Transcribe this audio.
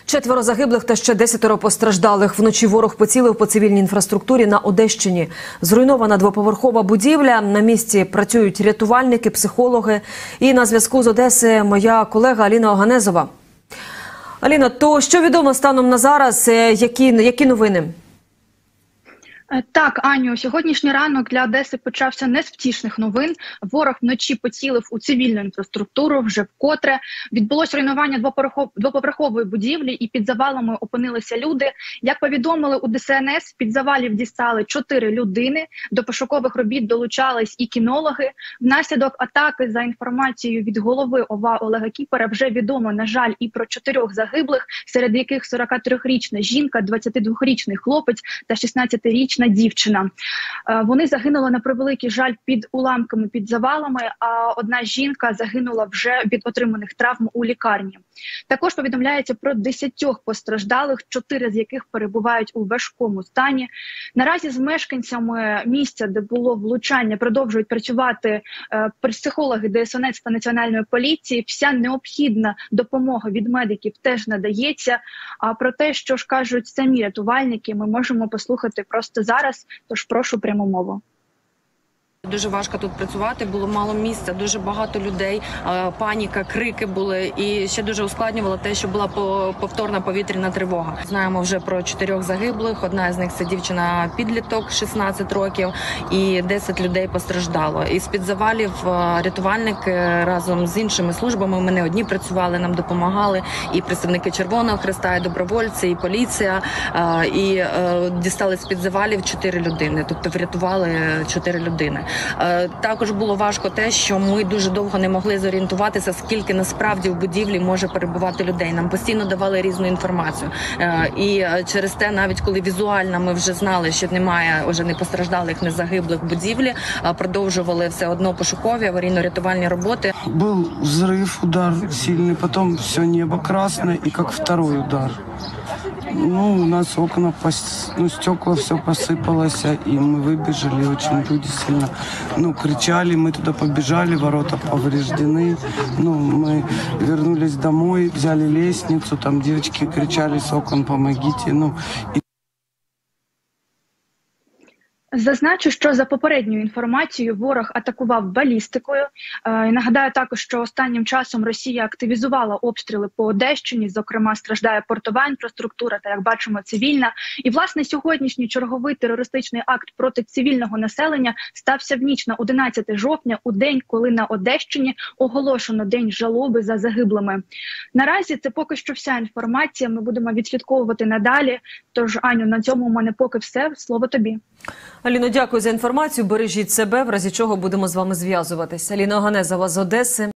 4 загиблих та ще 10 постраждалих. Вночі ворог поцілив по цивільній інфраструктурі на Одещині. Зруйнована двоповерхова будівля. На місці працюють рятувальники, психологи. І на зв'язку з Одеси моя колега Аліна Оганезова. Аліна, то що відомо станом на зараз? Які новини? Так, Аню, сьогоднішній ранок для Одеси почався не з втішних новин. Ворог вночі поцілив у цивільну інфраструктуру вже вкотре. Відбулось руйнування двоповерхової будівлі і під завалами опинилися люди. Як повідомили у ДСНС, під завалів дістали 4 людини. До пошукових робіт долучались і кінологи. Внаслідок атаки, за інформацією від голови ОВА Олега Кіпера, вже відомо, на жаль, і про 4 загиблих, серед яких 43-річна жінка, 22-річний хлопець та 16-річна дівчина. Вони загинули, на превеликий жаль, під уламками, під завалами, а одна жінка загинула вже від отриманих травм у лікарні. Також повідомляється про 10 постраждалих, 4 з яких перебувають у важкому стані. Наразі з мешканцями місця, де було влучання, продовжують працювати психологи ДСНС та Національної поліції. Вся необхідна допомога від медиків теж надається. А про те, що ж кажуть самі рятувальники, ми можемо послухати просто зараз, тож прошу пряму мову. Дуже важко тут працювати, було мало місця, дуже багато людей, паніка, крики були. І ще дуже ускладнювало те, що була повторна повітряна тривога. Знаємо вже про 4 загиблих, одна з них – це дівчина-підліток, 16 років, і 10 людей постраждало. І з-під завалів рятувальники разом з іншими службами, ми не одні працювали, нам допомагали і представники Червоного Хреста, і добровольці, і поліція, і дістали з-під завалів 4 людини, тобто врятували 4 людини. Також було важко те, що ми дуже довго не могли зорієнтуватися, скільки насправді в будівлі може перебувати людей. Нам постійно давали різну інформацію. І через те, навіть коли візуально ми вже знали, що немає вже не постраждалих, не загиблих в будівлі, продовжували все одно пошукові, аварійно-рятувальні роботи. Був взрыв, удар сильний, потім все небо красне і як второй удар. У нас окна, стекла, все посыпалось, и мы выбежали, очень люди сильно, кричали, мы туда побежали, ворота повреждены, мы вернулись домой, взяли лестницу, там девочки кричали с окон: помогите, Зазначу, що за попередньою інформацією ворог атакував балістикою. І нагадаю також, що останнім часом Росія активізувала обстріли по Одещині, зокрема страждає портова інфраструктура та, як бачимо, цивільна. І, власне, сьогоднішній черговий терористичний акт проти цивільного населення стався в ніч на 11 жовтня, у день, коли на Одещині оголошено День жалоби за загиблими. Наразі це поки що вся інформація, ми будемо відслідковувати надалі. Тож, Аню, на цьому у мене поки все. Слово тобі. Аліно, дякую за інформацію. Бережіть себе, в разі чого будемо з вами зв'язуватися. Аліна Оганезова з Одеси.